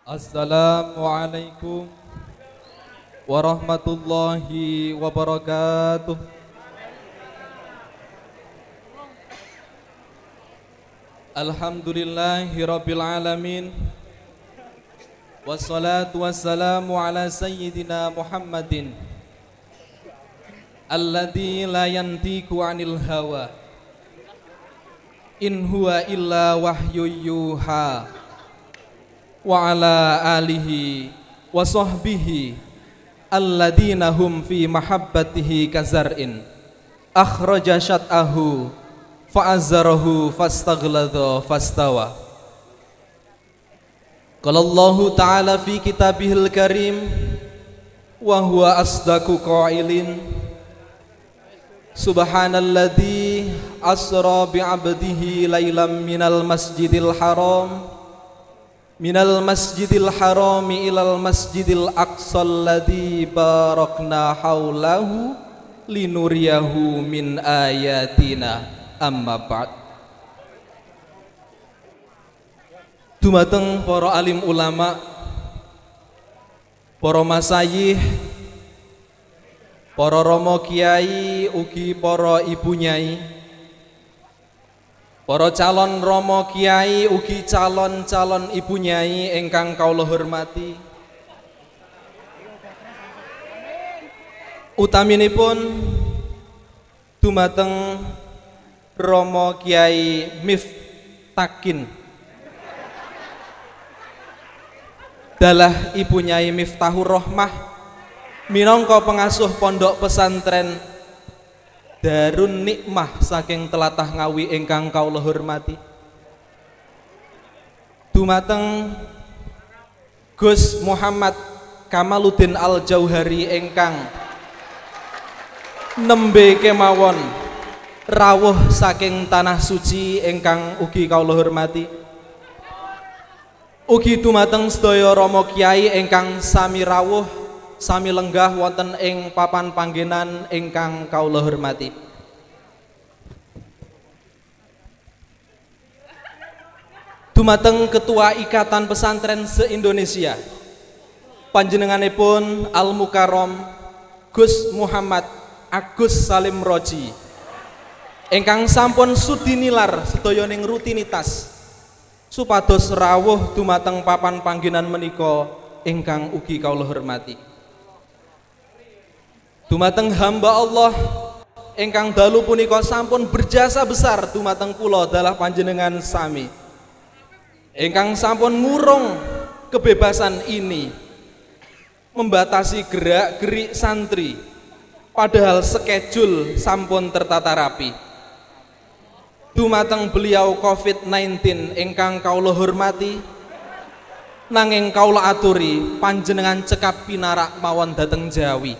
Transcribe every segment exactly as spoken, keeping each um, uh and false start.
Assalamualaikum warahmatullahi wabarakatuh. Alhamdulillahi rabbil alamin. Wassalatu wassalamu ala sayyidina Muhammadin alladzi la yantiqu anil hawa in huwa illa wahyu yuha wa ala alihi wa sahbihi alladzina hum fi mahabbatihi kazar'in akhraja syat'ahu fa'azzarahu fastaghladha fastawa. Qala Allahu ta'ala fi kitabihil karim wa huwa asdaqu qailin subhanalladzi asra bi'abdihi lailam minal masjidil haram minal masjidil harami ilal masjidil aqsal ladzi barakna haulahu linuriyahu min ayatina amma ba'd. Dumateng para alim ulama, para masayih, para rama kiai ugi para ibu nyai, para calon rama kiai ugi calon-calon ibu nyai ingkang kaula hormati. Utaminipun dumateng Rama Kiai Miftakin dalah ibu nyai Miftahur Rohmah minangka pengasuh pondok pesantren Darun Nikmah saking telatah Ngawi ingkang kaula hormati. Dumateng Gus Muhammad Kamaluddin Al Jauhari ingkang nembe kemawon rawuh saking tanah suci ingkang ugi kaula hormati. Ugi dumateng sedaya rama kiai ingkang sami rawuh sami lenggah wonten ing papan panggenan ingkang kaula hormati. Dumateng Ketua Ikatan Pesantren se-Indonesia panjenenganipun Al Mukarrom Gus Muhammad Agus Salim Roji ingkang sampun sudi nilar sedayaning rutinitas supados rawuh dumateng papan panggenan menika ingkang ugi kaula hormati. Dumateng hamba Allah ingkang dalu punika sampun berjasa besar dumateng kula dalah panjenengan sami ingkang sampun ngurung kebebasan ini, membatasi gerak-gerik santri padahal skedul sampun tertata rapi. Dumateng beliau covid sembilan belas ingkang kaula hormati, nanging kaula aturi panjenengan cekap pinarak mawon dhateng Jawi.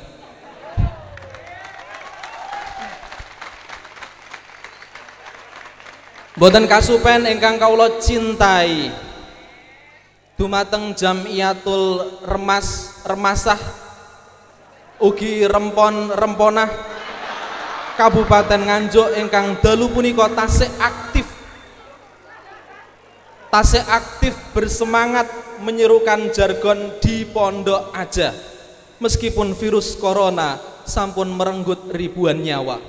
Boten kasupen ingkang kaula cintai dumateng Jamiatul Remas Remasah ugi Rempon Remponah Kabupaten Nganjuk ingkang dalu punika tasih aktif tasih aktif bersemangat menyerukan jargon di pondok aja meskipun virus corona sampun merenggut ribuan nyawa.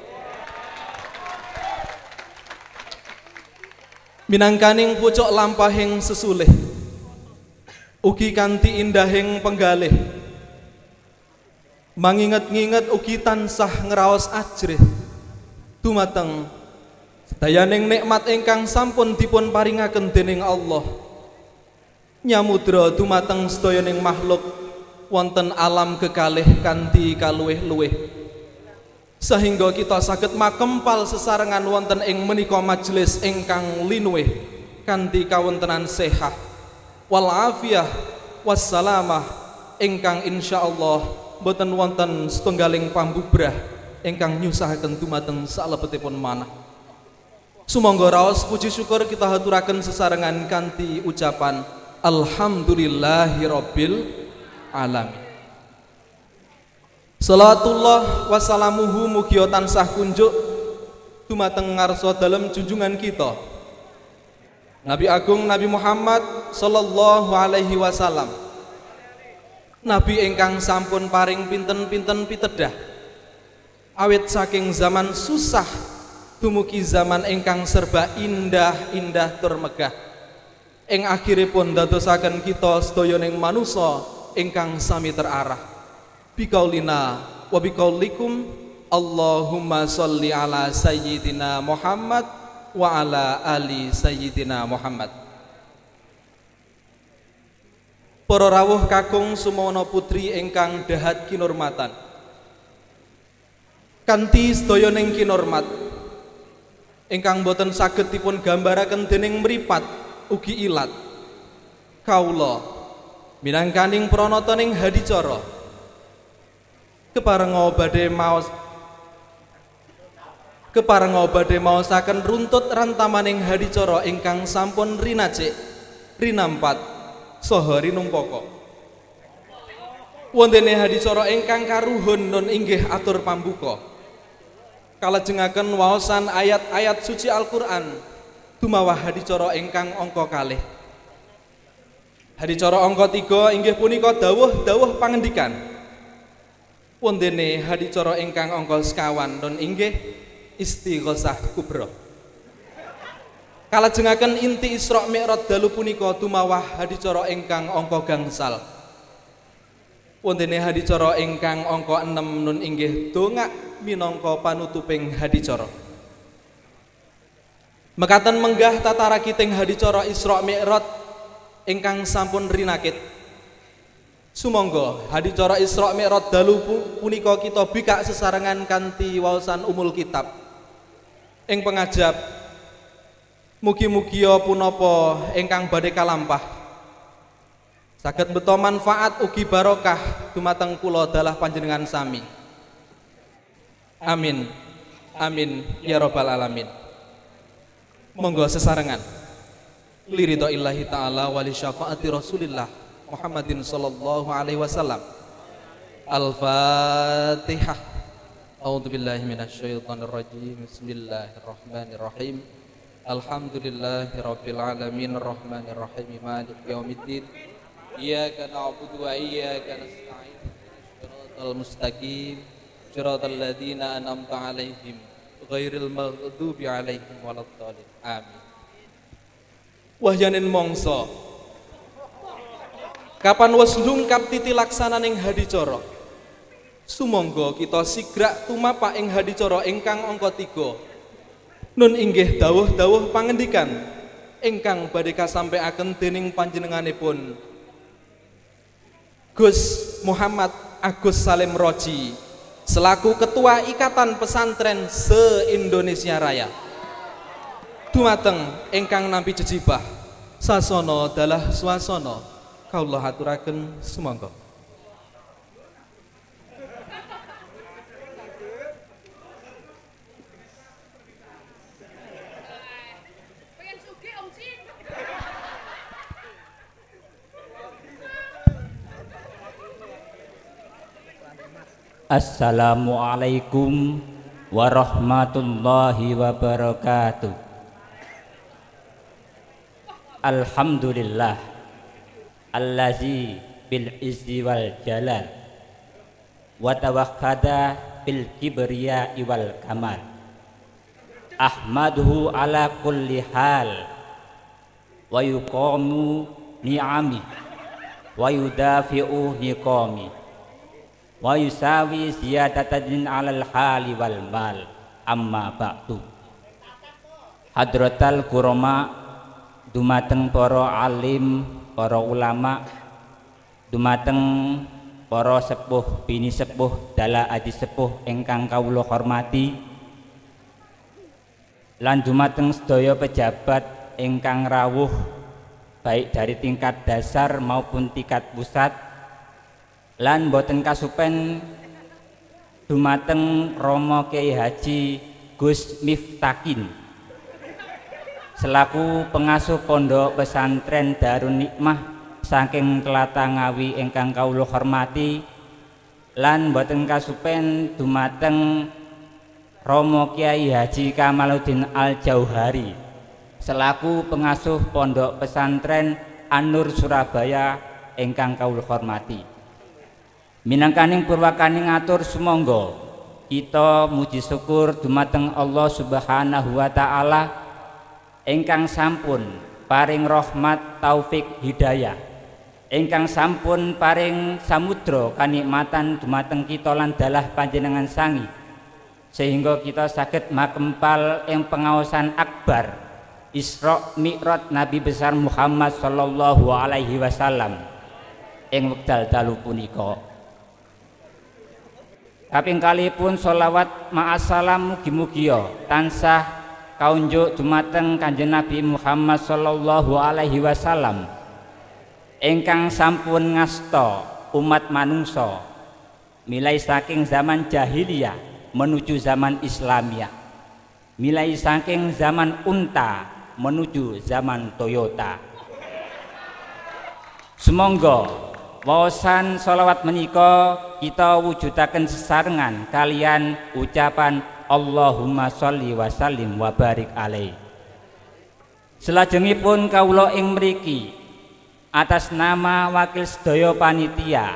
Minangkaning pucuk lampahing sesulih ugi kanthi indahing penggalih manginget-nginget ugi tansah ngraos ajrih dumateng sedayaning nikmat ingkang sampun dipun paringaken dening Allah nyamudra dumateng sedayaning makhluk wonten alam kekalih kanthi kaluwih-luwih sehingga kita saged makempal sesarengan wonten ing menika majelis ingkang linuwih kanthi kawontenan sehat wal afiyah wassalamah ingkang insyaallah boten wonten setunggaling pambubrah ingkang nyusahaken dumateng salebetipun manah. Sumangga raos puji syukur kita haturaken sesarengan kanthi ucapan alhamdulillahirabbil alamin. Salatullah wassalamuhu mugia tansah kunjuk dumateng ngarsa dalem junjungan kita Nabi Agung Nabi Muhammad sallallahu alaihi wasallam, Nabi ingkang sampun paring pinten-pinten pitedah awit saking zaman susah dumugi zaman ingkang serba indah-indah tur megah, ing akhiripun dadosaken kita sedayaning manusa ingkang sami terarah bikaulina wa bikaulikum Allahumma sholli ala sayyidina Muhammad wa ala ali sayyidina Muhammad. Para rawuh kakung sumono putri ingkang dahat kinurmatan, kanthi sedayaning kinurmat ingkang boten saged dipun gambaraken dening mripat ugi ilat, kaula minangkaning pranataning hadicara keparenga badhe maos keparenga badhe maosaken runtut rantamaning hadicara ingkang sampun rinacik rinampat saha rinumpaka. Wontene hadicara ingkang karuhun nun inggih atur pambuka kalajengaken waosan ayat-ayat suci Al-Qur'an dumawah hadicara ingkang angka kalih. Hadicara angka tiga inggih punika dawuh-dawuh pangendikan. Wontene hadicara ingkang angka sekawan nun inggih Istighosah Kubra. Kalajengaken inti Isra Mi'raj dalu punika dumawah hadicara ingkang angka gangsal. Wontene hadicara ingkang angka enam nun inggih dongak minangka panutuping hadicara. Mekaten menggah tatara kiting hadicara Isra Mi'raj ingkang sampun rinakit. Sumangga hadicara Isra Mi'raj dalu punika kita bikak sesarengan kanthi waosan umul kitab ing pengajap. Mugi-mugi punapa ingkang badhe kalampah saged beto manfaat ugi barokah dumateng kula dalah panjenengan sami. Amin amin ya rabbal alamin. Monggo sesarengan liridho illahi ta'ala wali syafaati rasulillah Muhammadin sallallahu alaihi wasallam. Al-Fatihah. A'udzubillahi minasyaitonir rajim. Bismillahirrahmanirrahim. Alhamdulillahi rabbil alamin arrahmanir rahim maliki yaumiddin. Iyyaka na'budu wa iyyaka nasta'in. Shiratal mustaqim. Shiratal ladzina an'amta 'alaihim ghairil maghdubi 'alaihim waladdallin. Amin. Wahyanin mongso kapan wis ndungkap titi laksananing hadicara, sumangga kita sigrak tumapak ing hadicara ingkang angka tiga nun inggih dawuh-dawuh pangendikan ingkang badhe kasampaiaken dening panjenenganipun Gus Muhammad Agus Salim Roji selaku Ketua Ikatan Pesantren se-Indonesia Raya. Dumateng ingkang nampi jejibah sasana dalah swasana kaula aturaken sumangga. Assalamualaikum warahmatullahi wabarakatuh. Alhamdulillah allazi bil izzi wal jalal wa tawakkada bil kibriya wal kamal. Ahmaduhu ala kulli hal wa yuqamu ni'ami wa yudafi'u niqami wa yusawi ziyadatan alal hali wal mal. Amma ba'du. Hadratal kurama, dumateng para alim, para ulama, dumateng para sepuh bini sepuh dalah adi sepuh ingkang kawula hormati, lan dumateng sedaya pejabat ingkang rawuh baik dari tingkat dasar maupun tingkat pusat, lan boten kasupen dumateng Romo Kiai Haji Gus Miftakin selaku pengasuh pondok pesantren Darun Nikmah saking Tlatah Ngawi ingkang kawula hormati, lan boten kasupen dumateng Romo Kiai Haji Kamaluddin Al Jauhari selaku pengasuh Pondok Pesantren An-Nur Surabaya ingkang kawula hormati. Minangkaning purwakaning ngatur sumangga kita muji syukur dumateng Allah Subhanahu wa taala ingkang sampun paring rahmat taufik hidayah, ingkang sampun paring samudra kanikmatan dumateng kita lan dalah panjenengan sangi, sehingga kita saged makempal ing pengaosan akbar Isra Mi'raj Nabi besar Muhammad sallallahu alaihi wasallam ing wekdal dalu punika. Kaping kalipun sholawat ma'asalam mugi-mugi tansah kaunjuk dumateng Kanjeng Nabi Muhammad sallallahu alaihi wasallam ingkang sampun ngasta umat manungsa milai saking zaman jahiliyah menuju zaman Islamiyah, milai saking zaman unta menuju zaman Toyota. Sumangga waosan sholawat menika kita wujudaken sesarengan kalian ucapan Allahumma sholli wa sallim wa barik alaih. Selajengipun kawula ing mriki atas nama wakil sedaya panitia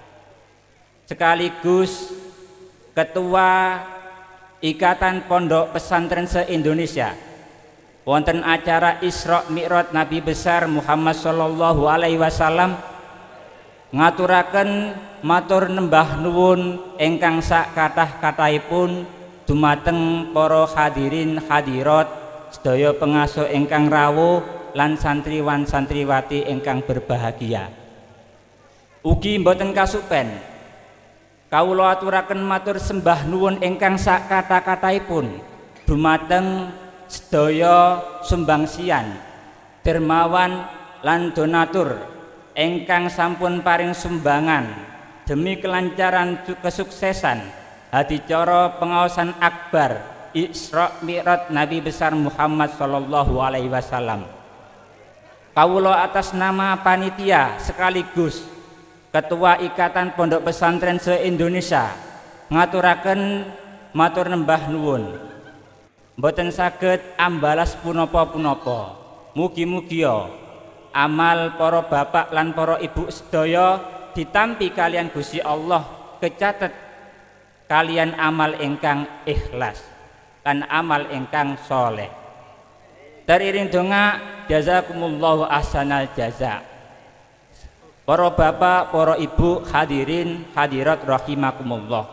sekaligus Ketua Ikatan Pondok Pesantren se-Indonesia wonten acara Isra Mi'raj Nabi besar Muhammad sallallahu alaihi wasallam ngaturaken matur nembah nuwun ingkang sak kathah-kathahipun dumateng para hadirin hadirat sedaya pengasuh ingkang rawuh lan santriwan santriwati ingkang berbahagia. Ugi mboten kasupen kawula aturaken matur sembah nuwun ingkang sak kathah-kathahipun dumateng sedaya sumbangsian dermawan lan donatur ingkang sampun paring sumbangan demi kelancaran kesuksesan hadicara pengaosan akbar Isra Mi'raj Nabi besar Muhammad sallallahu alaihi wasallam. Kawula atas nama panitia sekaligus Ketua Ikatan Pondok Pesantren se-Indonesia ngaturaken matur nembah nuwun mboten saged ambalas punapa-punapa. Mugi-mugi amal para bapak lan para ibu sedaya ditampi kalian Gusti Allah kecatet kalian amal ingkang ikhlas lan amal ingkang soleh. Teriring donga jazakumullahu ahsanal jaza. Para bapak, para ibu, hadirin hadirat rahimakumullah.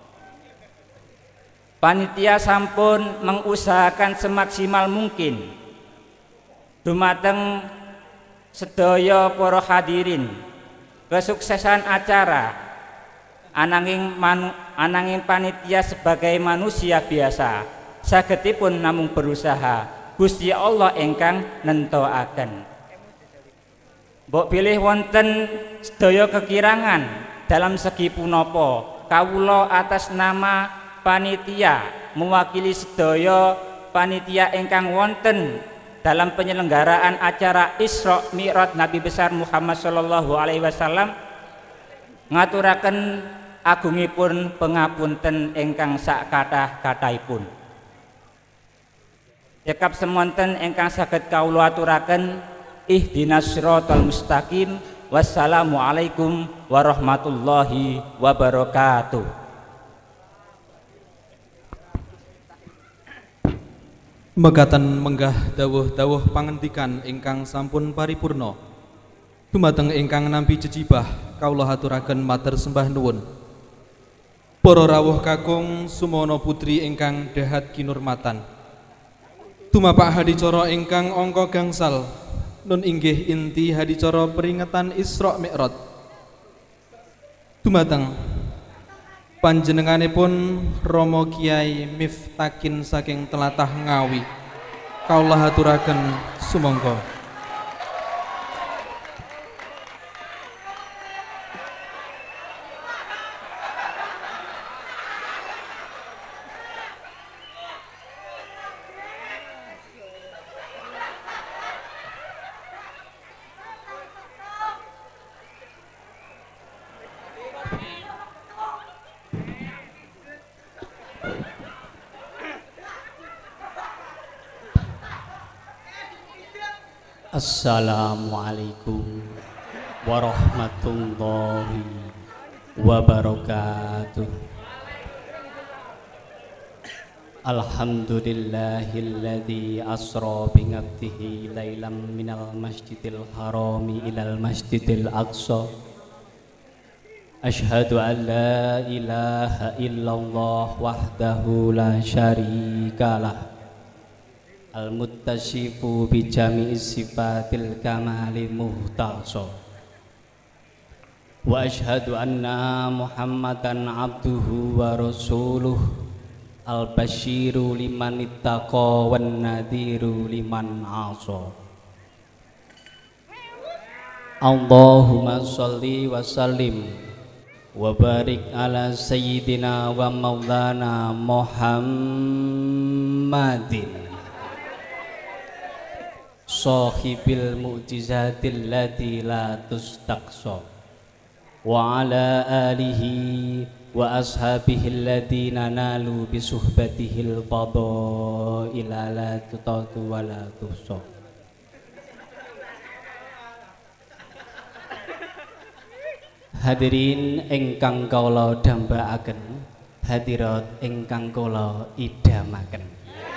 Panitia sampun mengusahakan semaksimal mungkin dumateng sedaya para hadirin kesuksesan acara. Ananging manu, ananging panitia sebagai manusia biasa sagedipun namung berusaha Gusti Allah ingkang nentoaken. Mbok bilih wonten sedaya kekirangan dalam segi punapa kawula atas nama panitia mewakili sedaya panitia ingkang wonten dalam penyelenggaraan acara Isra Mi'raj Nabi besar Muhammad sallallahu alaihi wasallam ngaturaken agungipun pengapunten ingkang sak kathah-kathahipun. Cekap semonten ingkang saged kawula aturaken ihdinas siratal mustaqim. Wassalamualaikum warahmatullahi wabarakatuh. Mekaten menggah dawuh-dawuh pangandikan ingkang sampun paripurna dumateng ingkang nampi jejibah kawula aturaken matur sembah nuwun. Para rawuh kakung sumono putri ingkang dahat kinurmatan, tumapak hadicara ingkang angka gangsal nun inggih inti hadicara peringatan Isra Mi'raj dumateng panjenenganipun Rama Kiai Miftakin saking tlatah Ngawi. Kawula aturaken sumangga. Assalamualaikum warahmatullahi wabarakatuh. Alhamdulillahilladzi asra bi 'abdihi lailam minal masjidil harami ilal masjidil aqsa. Asyhadu an la ilaha illallah wahdahu la syarikalah. Al-muttasyifu bi jami'i sifatil kamali muhtasa. Wa asyhadu anna Muhammadan abduhu wa rasuluh. Al-basyiru liman ittaqa wan nadhiru liman 'asa. Allahumma sholli wa sallim wa barik ala sayyidina wa maulana Muhammadin sahibil mu'jizatil lati la tustaqsa wa ala alihi wa ashabihi alladhina nalu bi suhbatihil fadaila la tutatu wa la tuhsa. Hadirin ingkang kula dambaaken, hadirat ingkang kula idamaken.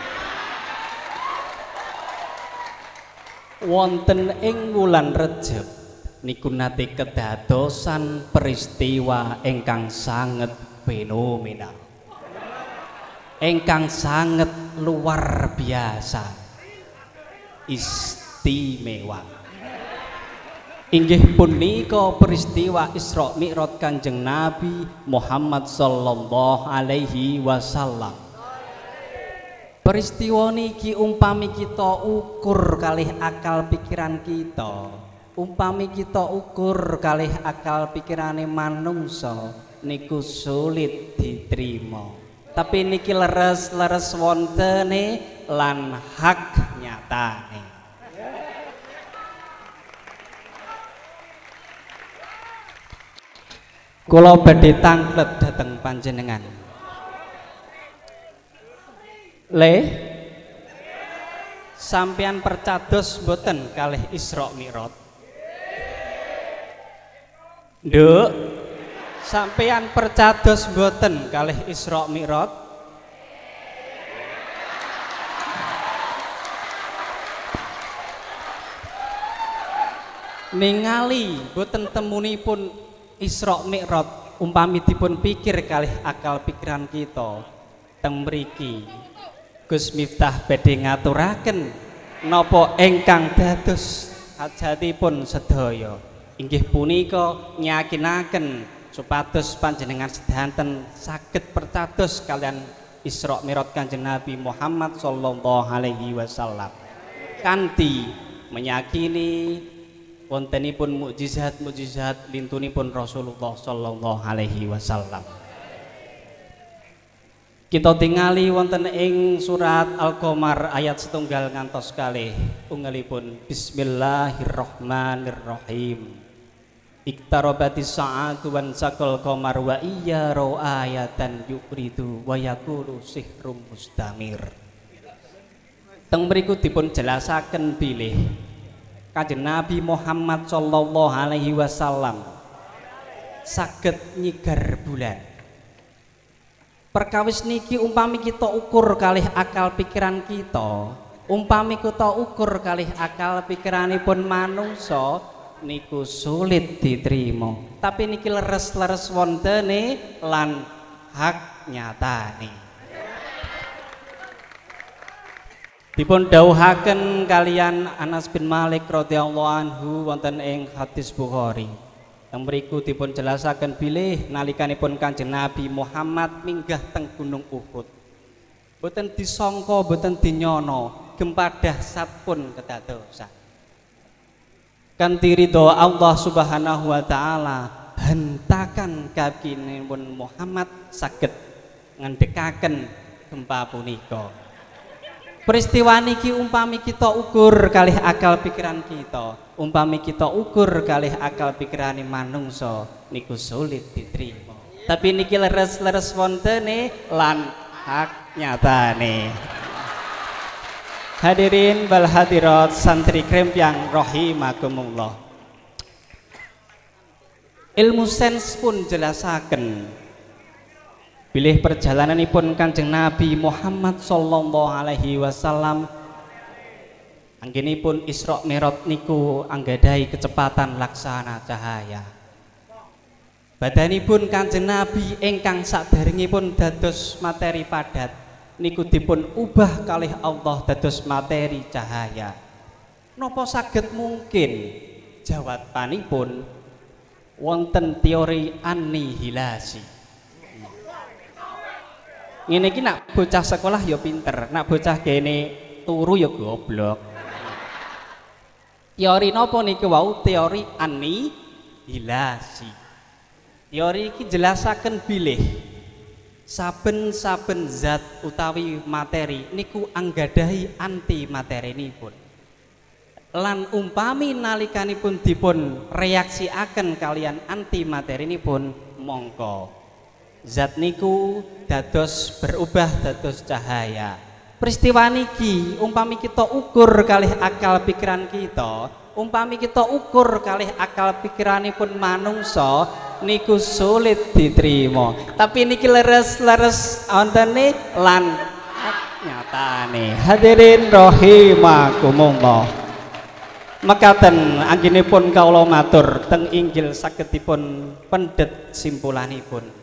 Wonten ing wulan Rejab niku nate kedadosan peristiwa ingkang sanget fenomenal, ingkang sanget luar biasa, istimewa. Inggih punika peristiwa Isra Mi'raj Kanjeng Nabi Muhammad sallallahu alaihi wasallam. Peristiwa niki umpami kita ukur kalih akal pikiran kita, umpami kita ukur kalih akal pikirane manungsa niku sulit diterima. Tapi niki leres-leres wontene lan hak nyatane. Kula badhe tanglet dhateng panjenengan. Le sampeyan percados mboten kalih Isra Mi'raj? Nduk, sampeyan percados mboten kalih Isra Mi'raj? Ningali mboten temunipun Isra Mi'raj umpami dipun pikir kalih akal pikiran kita teng mriki Gus Miftah badhe ngaturaken napa ingkang dados hajatipun sedaya inggih punika nyakinaken supados panjenengan sedanten saged percados kalian Isra Mi'raj Kanjeng Nabi Muhammad sallallahu alaihi wasallam kanthi meyakini wontenipun mukjizat-mukjizat lintunipun Rasulullah sallallahu alaihi wasallam. Kita tingali wonten ing surat Al-Qamar ayat setunggal ngantos kalih ungelipun Bismillahirrahmanirrahim. Iktarabatis sa'atu wan sakal qamar wa iya ra ayatan yukridu wa yaqulu sihrum mustamir. Teng mriku dipun jelasaken bilih Kanjeng Nabi Muhammad sallallahu alaihi wasallam saged nyigar bulan. Perkawis niki umpami kita ukur kalih akal pikiran kita, umpami kita ukur kalih akal pikiranipun manungsa niku sulit diterima. Tapi niki leres-leres wontene lan hak nyatane. Dipun dawuhaken kalian Anas bin Malik radhiyallahu anhu wonten ing hadis Bukhari. Teng mriku dipun jelasaken bilih nalikanipun Kanjeng Nabi Muhammad minggah teng Gunung Uhud. Boten disangka, boten dinyana, gempa dahsyat pun kedadosan. Kanthi ridho Allah Subhanahu wa taala hentakan kabinipun Muhammad saged ngendhekaken gempa punika. Peristiwa niki umpami kita ukur kalih akal pikiran kita, umpami kita ukur kalih akal pikirane manungsa niku sulit diterima. Tapi niki leres-leres wontene lan hak nyatane. Hadirin wal hadirat santri krempiang rahimakumullah. Ilmu sains pun jelasaken bilih perjalananipun Kanjeng Nabi Muhammad sallallahu alaihi wasallam anggenipun Isra Mi'raj niku anggadhahi kecepatan laksana cahaya. Badanipun Kanjeng Nabi ingkang saderengipun dados materi padat niku dipun ubah kalih Allah dados materi cahaya. Napa saged mungkin? Jawabanipun wonten teori anihilasi. Ngene iki nak bocah sekolah ya pinter, nak bocah kene turu ya goblok. Teori napa niku wau? Teori anihilasi. Teori iki jelasaken bilih saben-saben zat utawi materi niku anggadhahi anti materinipun. Lan umpami nalikanipun dipun reaksiaken kalian anti materinipun mongko zat niku dados berubah dados cahaya. Peristiwa niki umpami kita ukur kalih akal pikiran kita, umpami kita ukur kalih akal pikiranipun manungsa niku sulit diterima. Tapi niki leres-leres wonten lan nyatane. Hadirin rahimakumullah. Mekaten anggenipun kawula matur teng Injil saged dipun pendet simpulanipun.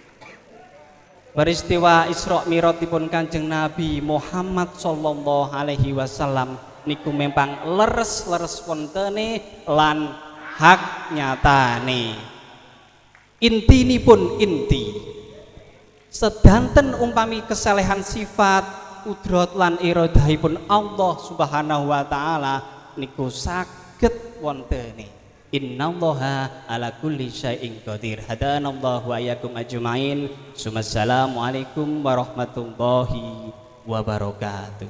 Peristiwa Isra Mi'rajipun Kanjeng Nabi Muhammad sallallahu alaihi wasallam niku memang leres-leres wontene lan hak nyatane. Intinipun inti. Sedanten umpami kesalehan sifat kudrat lan iradahipun Allah Subhanahu wa taala niku saged wontene. Innallaha ala kulli syai'in qadir. Hadanallahu wa iyyakum ajmain. Assalamualaikum warahmatullahi wabarakatuh.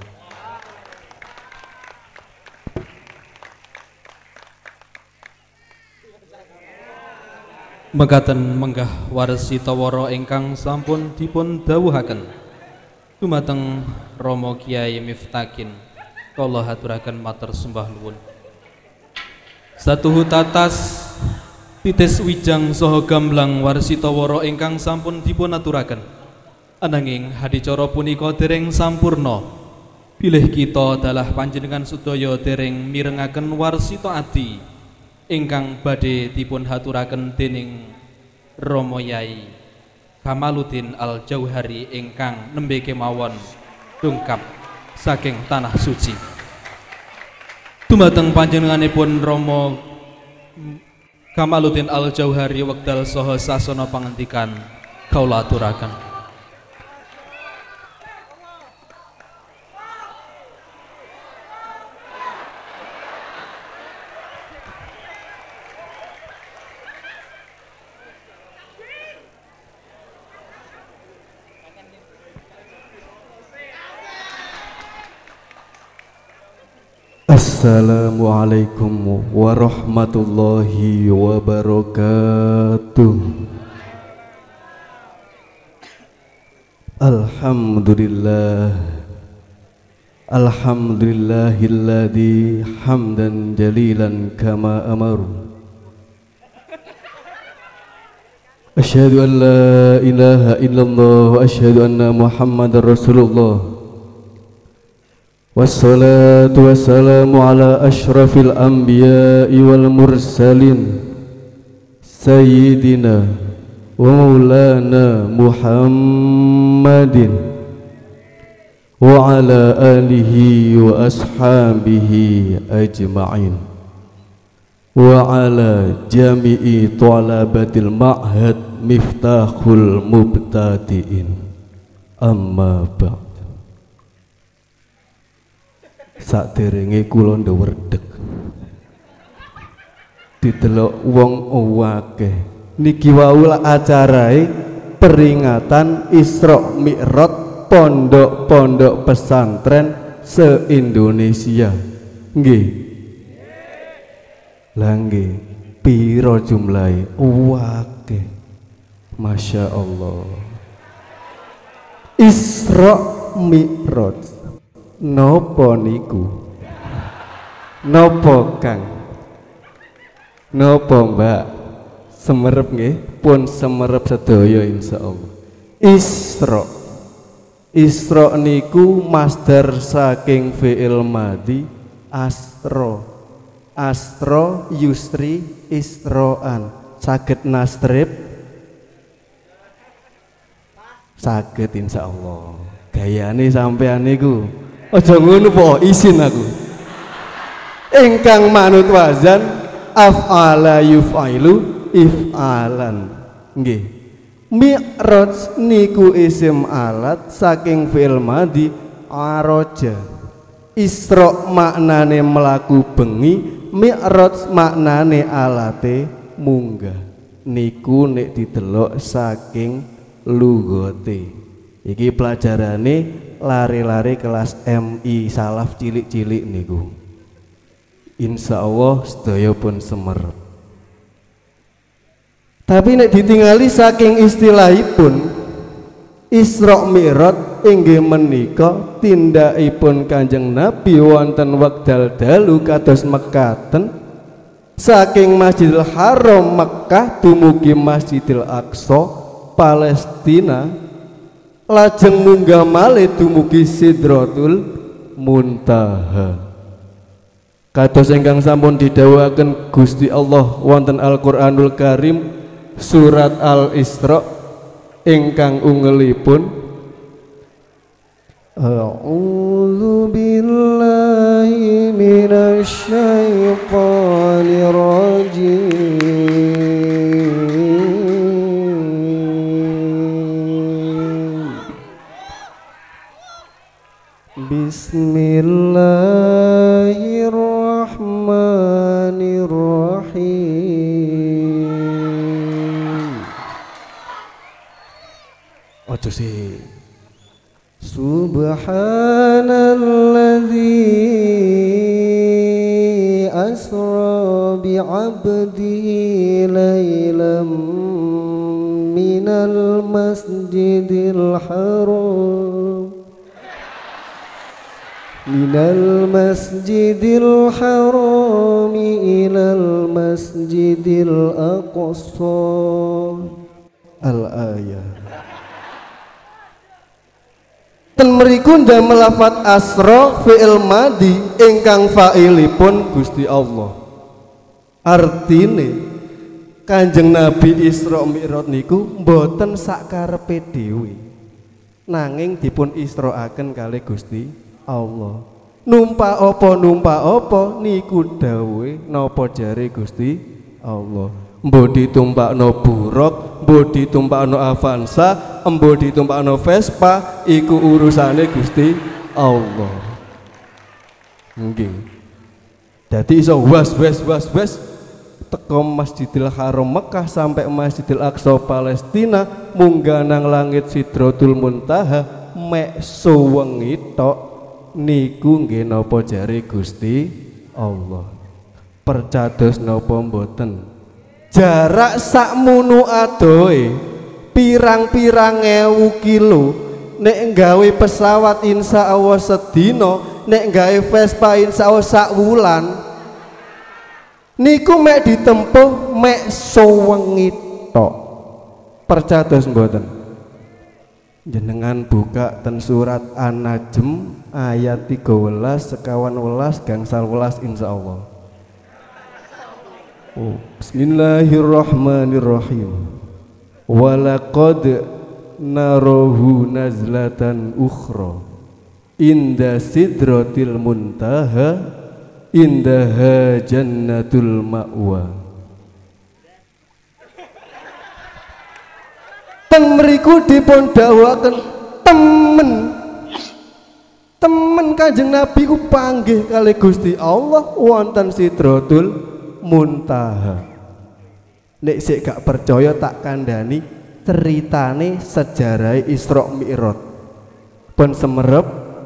Mekaten menggah warsi tawara ingkang sampun dipun dawuhaken dumateng Rama Kyai Miftakin kula haturaken matur sembah nuwun. Satuhu tatas titis wijang saha gamblang warsitawara ingkang sampun dipun aturaken. Ananging hadicara punika dereng sampurna bilih kita dalah panjenengan sedaya dereng mirengaken warsita adi ingkang badhe dipun haturaken dening Rama Yai Kamaluddin Al Jauhari ingkang nembe kemawon dungkap saking tanah suci. Dumateng panjenenganipun Rama Kamaluddin Al Jauhari wekdal saha sasana pangandikan kaula aturaken. Assalamualaikum warahmatullahi wabarakatuh. Alhamdulillah Alhamdulillahilladzi hamdan jalilan kama amaru. Asyhadu an la ilaha illallah wa asyhadu anna Muhammadar Rasulullah. Wassalatu wassalamu ala ashrafil anbiya'i wal mursalin Sayyidina wa maulana Muhammadin wa ala alihi wa ashabihi ajma'in wa ala jami'i talabatil ma'had miftahul mubtadi'in. Amma ba'd. Saderenge kula ndewerdeg didelok wong akeh niki wau acarae peringatan Isra Mi'raj pondok-pondok pesantren se-Indonesia nggih. Lah nggih pira jumlahe? Akeh. Masya Allah. Isra Mi'raj Nopo niku? Nopo Kang? Nopo Mbak? Semerep nggih, pun semerep sedaya insyaallah. Isra. Isra niku masdar saking fi'il madhi asra. Asra yusri isroan. Saged nastrib? Saged insyaallah. Gayane sampean niku aja ngono po, isin aku. Ingkang manut wazan af'ala yuf'ilu if'alan. Nggih. Mi'raj niku isim alat saking fi'il madhi araja. Isra maknane melaku bengi, mi'raj maknane alate munggah. Niku nek didelok saking lugote. Iki pelajarane lari-lari kelas M I salaf cilik-cilik niku. Insyaallah sedaya pun semerep. Tapi nek ditingali saking istilahipun Isra Mi'raj inggih menika tindakipun Kanjeng Nabi wonten wekdal dalu kados mekaten saking Masjidil Haram Mekkah dumugi Masjidil Aqsa Palestina, lajeng munggah malih dumugi Sidratul Muntaha. Kados ingkang sampun didhawuhaken Gusti Allah wonten Al-Qur'anul Karim surat Al-Isra ingkang ungelipun A'udzu billahi minasy syaithanir rajim. Bismillahirrahmanirrahim. Ojo sih. Subhanalladzi asra bi'abdihi laylam minal masjidil haram minal masjidil haram ilal masjidil aqsa al-ayah. Ten mriku ndamel lafat asra fi'il madhi ingkang fa'ilipun Gusti Allah. Artine Kanjeng Nabi Isra Mi'raj niku mboten sakarepe dhewe, nanging dipun israaken kalih Gusti Allah. Numpak apa numpak apa niku dawuhe napa jare Gusti Allah. Mbok ditumpakno buruk, mbok ditumpakno Avanza, mbok ditumpakno Vespa, iku urusane Gusti Allah. Nggih. Dadi iso was was was was teko Masjidil Haram Mekah sampai Masjidil Aqsa Palestina, munggah nang langit Sidratul Muntaha mek suwengi tok niku nggih napa jare Gusti Allah. Percados napa mboten? Jarak sakmunu adohe pirang-pirang ewu kilo nek nggawe pesawat insya Allah sedina, nek nggawe Vespa insya Allah sak wulan niku mek ditempuh mek suwengi tok. Percados mboten? Jenengan buka ten surat An-Najm ayat tiga belas sekawan welas gangsal welas insya Allah. Oh, bismillahirrahmanirrahim. Walaqad narahu nazlatan ukhra inda sidratil muntaha indaha jannatul ma'wa. Ten mriku dipun dawuhaken temen temen Kanjeng Nabi ku panggih kalih Gusti Allah wonten Sidratul Muntaha. Nek sik gak percaya tak kandhani ceritane sejarah Isra Mi'raj. Pun semerep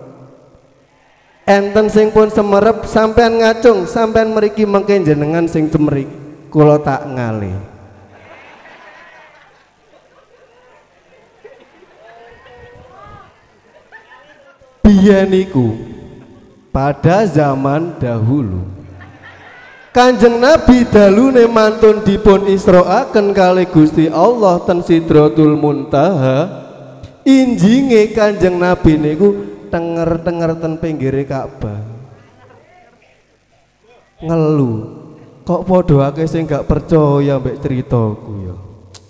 enten sing pun semerep sampean ngacung, sampean mriki mengke jenengan sing cemrik kula tak ngalih. Biyen niku pada zaman dahulu Kanjeng Nabi dalune mantun dipun isroaken kali Gusti Allah ten Sidratul Muntaha. Injinge Kanjeng Nabi niku tenger-tenger ten pinggire Ka'bah. Ngelu, kok padha akeh sing gak percaya mbek critaku ya.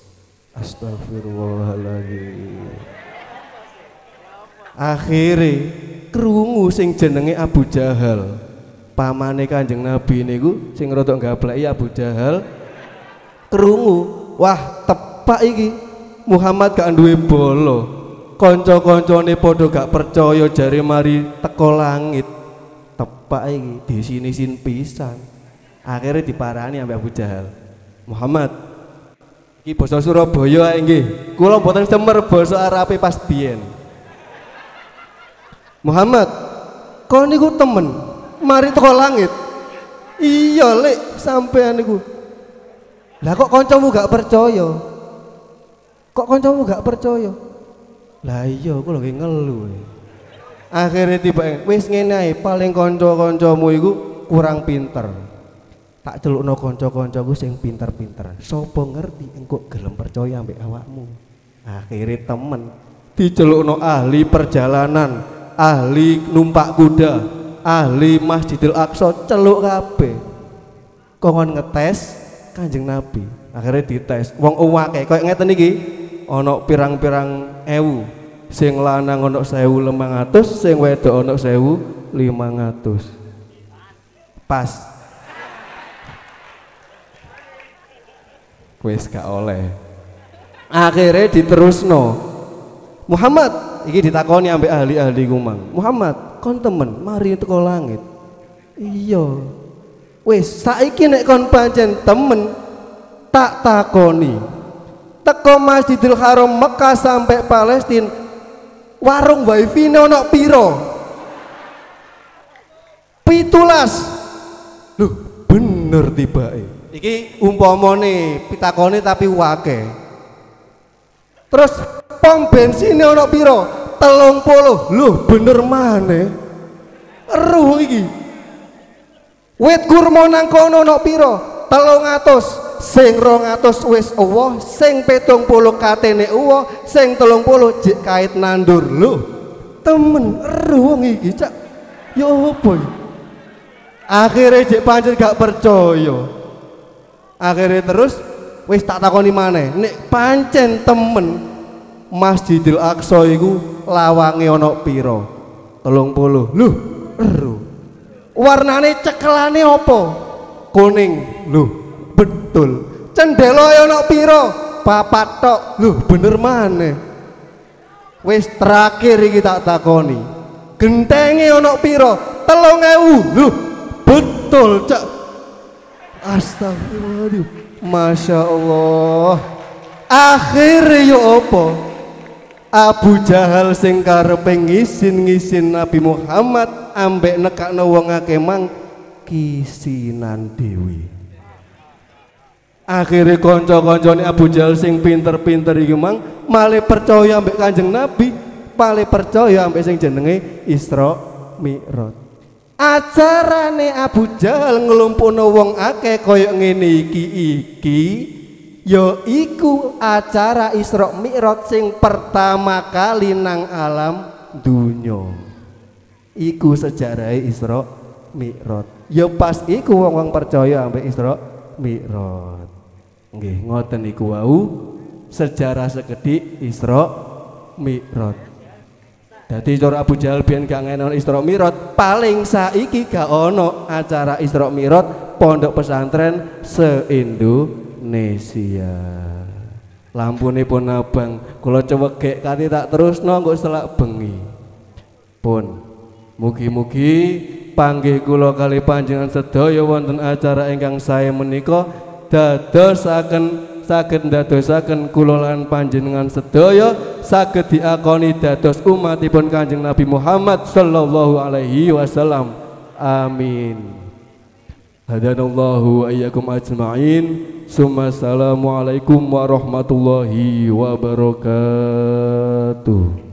Astagfirullahaladzim. Akhire krungu sing jenenge Abu Jahal. Pamane Kanjeng Nabi niku sing rodok gableki Abu Jahal krungu, wah tepak iki Muhammad gak duwe bolo. Kanca-kancane padha gak percaya jare mari teko langit. Tepak iki disini-sin pisan. Akhirnya diparani ambek Abu Jahal. Muhammad, iki basa Surabaya ae nggih. Kula mboten semer basa Arabe pas biyen. Muhammad, kok niku temen mari teko langit. Iya lek sampean niku. Lah kok kancamu gak percaya? Kok kancamu gak percaya? Lah iya aku lagi ngelu. Akhirnya tiba wis ngene ae, paling kanca-kancamu iku kurang pinter. Tak celukno kanca-kancaku sing pinter-pinter. Sopo ngerti engko gelem percaya ambek awakmu. Akhirnya temen dicelukno ahli perjalanan, ahli numpak kuda, ahli Masjidil Aqsa, celuk kabeh. Kongon ngetes Kanjeng Nabi. Akhirnya dites. Wong uwake koyo ngeten iki, ana pirang-pirang ewu. Sing lanang ana sewu limang atus, sing wedok ana sewu limang atus. Pas. Wis gak oleh. Akhirnya diterusno. Muhammad, iki ditakoni ambek ahli-ahli kumang. Muhammad, kon temen mari teko langit. Iya. Wis saiki nek kon pancen temen tak takoni. Teko Masjidil Haram Mekah sampai Palestina warung wifi ono piro? Pitulas. Loh, bener tibake. Iki umpamane pitakone tapi wake. Terus pom bensin ono piro? Telung puluh. Loh, bener maneh. Eruh iki. Wit kurma nang kono ono piro? Telung atus. Sing rong atus wis uwoh, sing pitung puluh katene uwoh, sing telung puluh jek kait nandur. Loh, temen eruh iki cak. Ya apa iki? Akhirnya jek pancen gak percaya. Akhirnya terus wis tak takoni maneh, nek pancen temen Masjidil Aqsa iku lawange ana pira? telung puluh. Loh, eruh. Warnane cekelane apa? Kuning. Loh, betul. Cendela ana pira? Papat tok. Loh, bener maneh. Wis terakhir iki tak takoni. Gentenge ana pira? telung ewu. Loh, betul, Cak. Astagfirullahaladzim. Masya Allah. Akhirnya yo apa? Abu Jahal sing karepe ngisin-ngisin Nabi Muhammad ambek nekakno wong akeh mang kisinan dewi. Akhirnya kanca-kancane Abu Jahal sing pinter-pinter iki mang malih percaya ambek Kanjeng Nabi, malih percaya ambek sing jenenge Isra Mi'raj. Acarane Abu Jahal ngelumpuhno wong akeh kaya ngene iki iki ya iku acara Isra Mi'raj sing pertama kali nang alam dunya. Iku sejarahe Isra Mi'raj. Ya pas iku wong-wong percaya ambek Isra Mi'raj. Nggih, ngoten iku wau sejarah sekedhik Isra Mi'raj. Jadi cara Abu Jahal biyen gak ngene Isra Mi'raj, paling saiki gak ono acara Isra Mi'raj pondok pesantren se-Indonesia. Lampune pun abang, kula cewegek kate tak terusno engko selak bengi. Pun mugi-mugi panggih kula kali panjenengan sedaya wonten acara ingkang sae menika dadosaken saged ndadosaken kula lan panjenengan sedaya saged diakoni dados umatipun Kanjeng Nabi Muhammad sallallahu alaihi wasallam. Amin. Hadanallahu wa iyyakum ajma'in. Summa assalamu alaikum warahmatullahi wabarakatuh.